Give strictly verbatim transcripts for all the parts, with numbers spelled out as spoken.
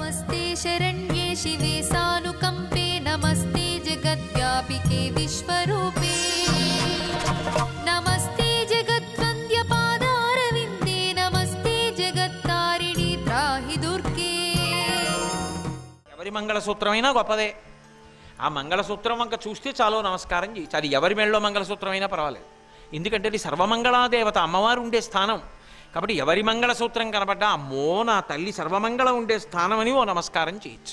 नमस्ते शरण्ये शिवे सानुकंपे नमस्ते जगद्व्यापिके विश्वरूपे नमस्ते जगद्वन्द्य पादारविन्दे नमस्ते जगत्तारिणी त्राहि दुर्गे। ఎవరి మంగళసూత్రమైనా గొప్పదే. ఆ మంగళసూత్రం వంక చూస్తే చాలు నమస్కారం చేయొచ్చు. అది ఎవరి మెళ్ళలో మంగళసూత్రమైనా పర్వాలేదు. ఎందుకంటే అది సర్వమంగళాదేవత అమ్మవారు ఉండే స్థానం కాబట్టి ఎవరి మంగళసూత్రం కనబడ్డా అమ్మో నా తల్లి సర్వమంగళం ఉండే స్థానం అని ఓ నమస్కారం చేయొచ్చు.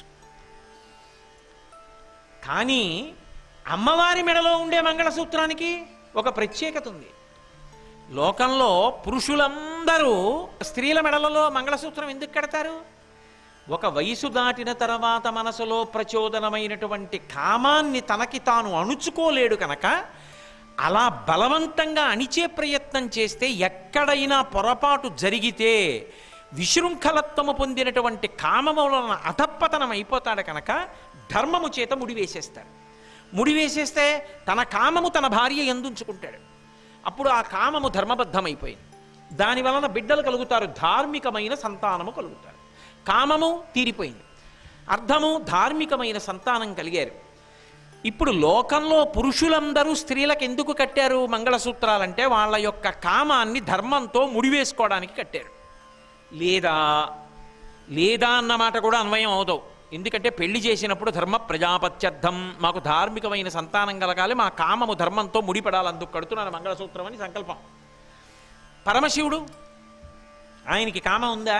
కానీ అమ్మవారి మెడలో ఉండే మంగళసూత్రానికి ఒక ప్రత్యేకత ఉంది. లోకంలో పురుషులందరూ స్త్రీల మెడలలో మంగళసూత్రం ఎందుకు కడతారు? ఒక వయసు దాటిన తర్వాత మనసులో ప్రచోదనమైనటువంటి కామాన్ని తనకి తాను అణుచుకోలేడు కనుక అలా బలవంతంగా అణిచే ప్రయత్నం చేస్తే ఎక్కడైనా పొరపాటు జరిగితే విశృంఖలత్వము పొందినటువంటి కామములను అధపతనం అయిపోతాడు కనుక ధర్మము చేత ముడివేసేస్తాడు. ముడివేసేస్తే తన కామము తన భార్య ఎందుంచుకుంటాడు. అప్పుడు ఆ కామము ధర్మబద్ధమైపోయింది. దానివలన బిడ్డలు కలుగుతారు, ధార్మికమైన సంతానము కలుగుతారు. కామము తీరిపోయింది, అర్థము ధార్మికమైన సంతానం కలిగారు. ఇప్పుడు లోకంలో పురుషులందరూ స్త్రీలకు ఎందుకు కట్టారు మంగళసూత్రాలంటే వాళ్ళ యొక్క కామాన్ని ధర్మంతో ముడివేసుకోవడానికి కట్టారు. లేదా లేదా అన్నమాట కూడా అన్వయం అవుతావు. ఎందుకంటే పెళ్లి చేసినప్పుడు ధర్మ ప్రజాపత్యర్థం, మాకు ధార్మికమైన సంతానం కలగాలి, మా కామము ధర్మంతో ముడిపడాలి, అందుకు కడుతున్నాను మంగళసూత్రం అని సంకల్పం. పరమశివుడు ఆయనకి కామం ఉందా?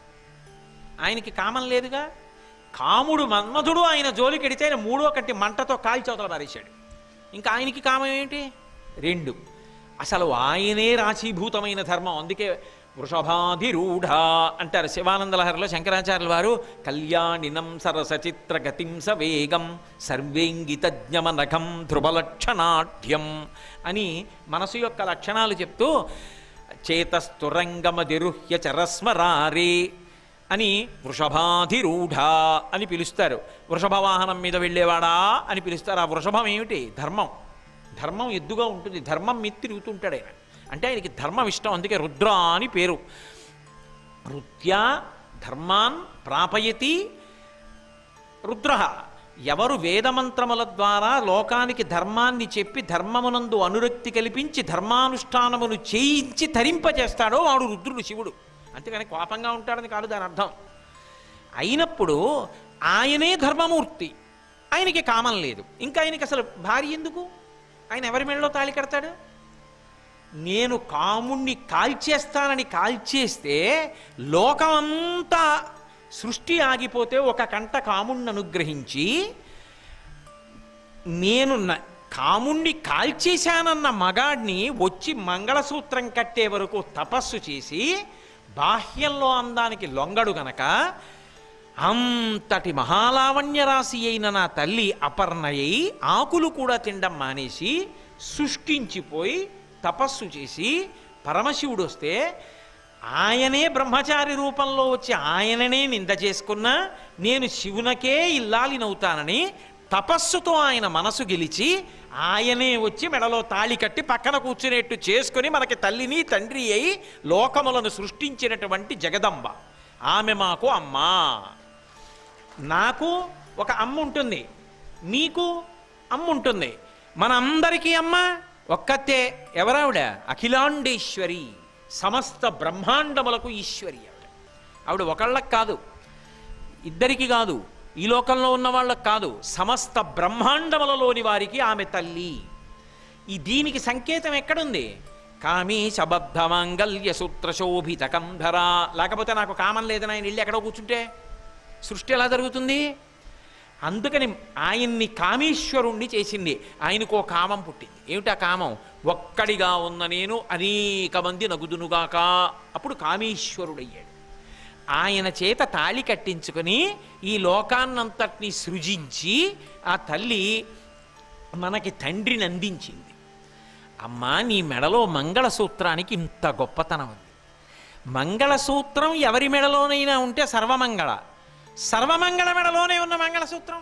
ఆయనకి కామం లేదుగా. కాముడు మన్మధుడు ఆయన జోలికెడితే ఆయన మూడో కంటి మంటతో కాల్చవతల పారేశాడు. ఇంకా ఆయనకి కామం ఏంటి? రెండు. అసలు ఆయనే రాశీభూతమైన ధర్మం. అందుకే వృషభాధిరూఢ అంటారు శివానందలహరిలో శంకరాచార్యుల వారు. కళ్యాణినం సరసచిత్ర గతిం సవేగం సర్వేంగితజ్ఞమనఘం ధ్రువలక్షణాఢ్యం అని మనసు యొక్క లక్షణాలు చెప్తూ చేతస్తురంగమదిరుహ్య చరస్మరారే అని వృషభాధిరూఢ అని పిలుస్తారు. వృషభ వాహనం మీద వెళ్ళేవాడా అని పిలుస్తారు. ఆ వృషభం ఏమిటి? ధర్మం. ధర్మం ఎద్దుగా ఉంటుంది, ధర్మం మీద తిరుగుతుంటాడు ఆయన. అంటే ఆయనకి ధర్మం ఇష్టం, అందుకే రుద్ర అని పేరు. రుత్యా ధర్మాన్ ప్రాపయతి రుద్ర. ఎవరు వేదమంత్రముల ద్వారా లోకానికి ధర్మాన్ని చెప్పి ధర్మమునందు అనురక్తి కల్పించి ధర్మానుష్ఠానమును చేయించి తరింపజేస్తాడో వాడు రుద్రుడు, శివుడు. అంతేకాని కోపంగా ఉంటాడని కాదు దాని అర్థం. అయినప్పుడు ఆయనే ధర్మమూర్తి, ఆయనకి కామం లేదు. ఇంకా ఆయనకి అసలు భార్య ఎందుకు? ఆయన ఎవరి మెడలో తాళి కడతాడు? నేను కాముణ్ణి కాల్చేస్తానని కాల్చేస్తే లోకమంతా సృష్టి ఆగిపోతే ఒక కంట కాముణ్ణి అనుగ్రహించి నేను కాముణ్ణి కాల్చేశానన్న మగాడిని వచ్చి మంగళసూత్రం కట్టే వరకు తపస్సు చేసి బాహ్యంలో అందానికి లొంగడు గనక అంతటి మహాలావణ్య రాశి అయిన నా తల్లి అపర్ణయ్యి ఆకులు కూడా తినడం మానేసి శుష్కించిపోయి తపస్సు చేసి పరమశివుడు వస్తే ఆయనే బ్రహ్మచారి రూపంలో వచ్చి ఆయననే నింద చేసుకున్నా నేను శివునకే ఇల్లాలినవుతానని తపస్సుతో ఆయన మనసు గెలిచి ఆయనే వచ్చి మెడలో తాళి కట్టి పక్కన కూర్చునేట్టు చేసుకుని మనకి తల్లిని తండ్రి అయి లోకములను సృష్టించినటువంటి జగదంబ ఆమె మాకు అమ్మా. నాకు ఒక అమ్మ ఉంటుంది, మీకు అమ్మ ఉంటుంది, మనందరికీ అమ్మ ఒక్కతే. ఎవరావిడ? అఖిలాండేశ్వరి, సమస్త బ్రహ్మాండములకు ఈశ్వరి ఆవిడ. ఆవిడ ఒకళ్ళకి కాదు, ఇద్దరికి కాదు, ఈ లోకంలో ఉన్న వాళ్ళకి కాదు, సమస్త బ్రహ్మాండములలోని వారికి ఆమె తల్లి. ఈ దీనికి సంకేతం ఎక్కడుంది? కామీ శబద్ధ మాంగల్య సూత్ర శోభిత కంధర. లేకపోతే నాకు కామం లేదని ఆయన ఇల్లు ఎక్కడో కూర్చుంటే సృష్టి ఎలా జరుగుతుంది? అందుకని ఆయన్ని కామేశ్వరుణ్ణి చేసింది. ఆయనకో కామం పుట్టింది. ఏమిటా కామం? ఒక్కడిగా ఉన్న నేను అనేక మంది నగుదునుగాక. అప్పుడు కామేశ్వరుడయ్యాడు. ఆయన చేత తాళి కట్టించుకొని ఈ లోకాన్నంతటినీ సృజించి ఆ తల్లి మనకి తండ్రిని అందించింది. అమ్మా, నీ మెడలో మంగళసూత్రానికి ఇంత గొప్పతనం ఉంది. మంగళసూత్రం ఎవరి మెడలోనైనా ఉంటే సర్వమంగళ. సర్వమంగళ మెడలోనే ఉన్న మంగళసూత్రం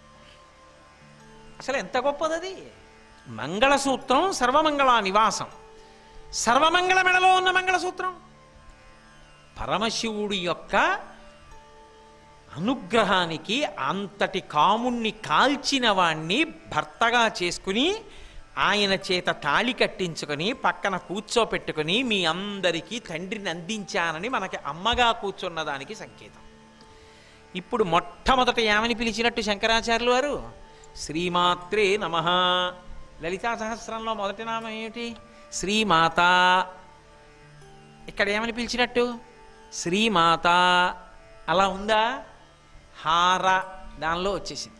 అసలు ఎంత గొప్పదది! మంగళసూత్రం సర్వమంగళ నివాసం. సర్వమంగళ మెడలో ఉన్న మంగళసూత్రం పరమశివుడి యొక్క అనుగ్రహానికి అంతటి కాముణ్ణి కాల్చిన వాణ్ణి భర్తగా చేసుకుని ఆయన చేత తాళి కట్టించుకొని పక్కన కూర్చోపెట్టుకుని మీ అందరికీ తండ్రిని అందించానని మనకి అమ్మగా కూర్చున్న దానికి సంకేతం. ఇప్పుడు మొట్టమొదట ఏమని పిలిచినట్టు శంకరాచార్యులు వారు? శ్రీమాత్రే నమః. లలితా సహస్రంలో మొదటి నామం ఏమిటి? శ్రీమాత. ఇక్కడ ఏమని పిలిచినట్టు? శ్రీమాత. అలా ఉందా? హార దానిలో వచ్చేసింది.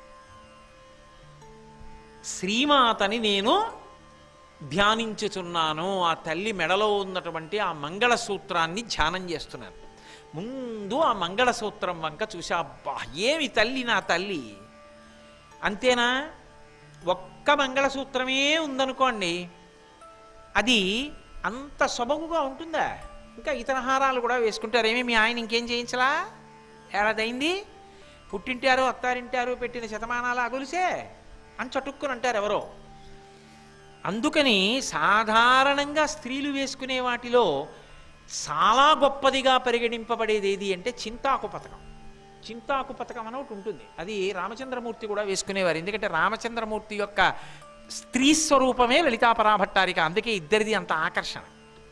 శ్రీమాతని నేను ధ్యానించుచున్నాను. ఆ తల్లి మెడలో ఉన్నటువంటి ఆ మంగళసూత్రాన్ని ధ్యానం చేస్తున్నాను. ముందు ఆ మంగళసూత్రం వంక చూసా, అబ్బా ఏమి తల్లి నా తల్లి. అంతేనా? ఒక్క మంగళసూత్రమే ఉందనుకోండి, అది అంత సొబగుగా ఉంటుందా? ఇంకా ఇతర హారాలు కూడా వేసుకుంటారు. ఏమి మీ ఆయన ఇంకేం చేయించలా? ఏడాదైంది పుట్టింటారు అత్తారింటారు పెట్టిన శతమానాల అగులిసే అని చటుక్కుని అంటారు ఎవరో. అందుకని సాధారణంగా స్త్రీలు వేసుకునే వాటిలో చాలా గొప్పదిగా పరిగణింపబడేది ఏది అంటే చింతాకు పథకం. చింతాకు పథకం అని ఒకటి ఉంటుంది. అది రామచంద్రమూర్తి కూడా వేసుకునేవారు. ఎందుకంటే రామచంద్రమూర్తి యొక్క స్త్రీ స్వరూపమే లలితాపరాభట్టారిక. అందుకే ఇద్దరిది అంత ఆకర్షణ.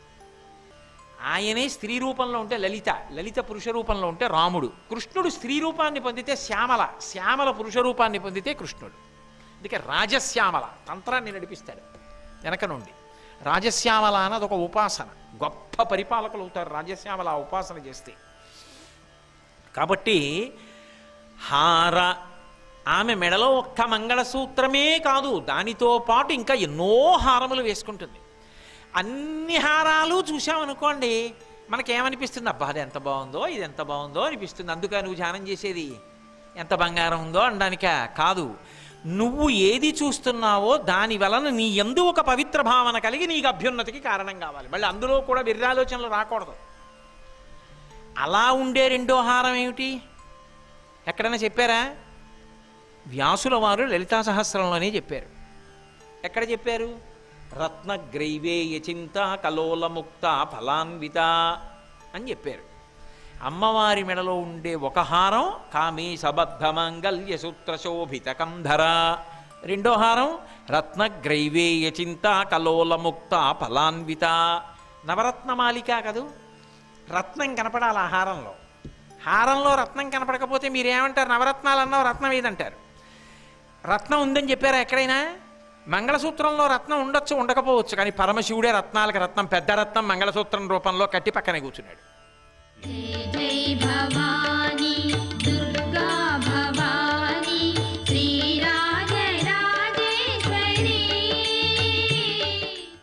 ఆయనే స్త్రీ రూపంలో ఉంటే లలిత, లలిత పురుష రూపంలో ఉంటే రాముడు. కృష్ణుడు స్త్రీ రూపాన్ని పొందితే శ్యామల, శ్యామల పురుష రూపాన్ని పొందితే కృష్ణుడు. అందుకే రాజశ్యామల తంత్రాన్ని నడిపిస్తాడు వెనక నుండి. రాజశ్యామల అన్నది ఒక ఉపాసన. గొప్ప పరిపాలకులు అవుతారు రాజశ్యామల ఉపాసన చేస్తే. కాబట్టి హార, ఆమె మెడలో ఒక్క మంగళసూత్రమే కాదు, దానితో పాటు ఇంకా ఎన్నో హారములు వేసుకుంటుంది. అన్ని హారాలు చూసామనుకోండి, మనకేమనిపిస్తుంది? అబ్బా అది ఎంత బాగుందో, ఇది ఎంత బాగుందో అనిపిస్తుంది. అందుక నువ్వు ధ్యానం చేసేది ఎంత బంగారం ఉందో అనడానిక కాదు. నువ్వు ఏది చూస్తున్నావో దాని వలన నీ యందు ఒక పవిత్ర భావన కలిగి నీకు అభ్యున్నతికి కారణం కావాలి. మళ్ళీ అందులో కూడా విర్రాలోచనలు రాకూడదు. అలా ఉండే రెండో హారం ఏమిటి? ఎక్కడైనా చెప్పారా? వ్యాసుల వారు లలితా సహస్రంలోనే చెప్పారు. ఎక్కడ చెప్పారు? రత్నగ్రైవేయ చింత కలోలముక్త ఫలాన్విత అని చెప్పారు. అమ్మవారి మెడలో ఉండే ఒక హారం కామీ సబద్ధమంగళ్య సూత్ర శోభిత కంధర. రెండో హారం రత్నగ్రైవేయ చింత కలోలముక్త ఫలాన్విత. నవరత్నమాలిక కదూ. రత్నం కనపడాలి ఆ హారంలో. హారంలో రత్నం కనపడకపోతే మీరేమంటారు? నవరత్నాలు అన్నావు, రత్నం ఏదంటారు? రత్నం ఉందని చెప్పారా ఎక్కడైనా? మంగళసూత్రంలో రత్నం ఉండొచ్చు, ఉండకపోవచ్చు. కానీ పరమశివుడే రత్నాలకు రత్నం, పెద్ద రత్నం మంగళసూత్రం రూపంలో కట్టి పక్కనే కూర్చున్నాడు. జై జై భవ